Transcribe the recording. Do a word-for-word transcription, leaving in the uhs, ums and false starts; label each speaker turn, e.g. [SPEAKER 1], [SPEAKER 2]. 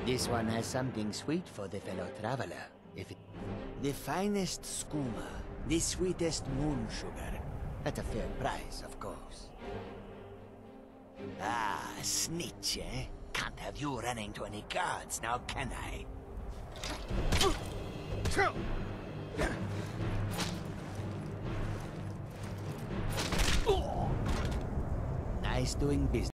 [SPEAKER 1] This one has something sweet for the fellow traveler. If it... The finest skooma, the sweetest moon sugar. At a fair price, of course. Ah, snitch, eh? Can't have you running to any guards now, can I? Nice doing business.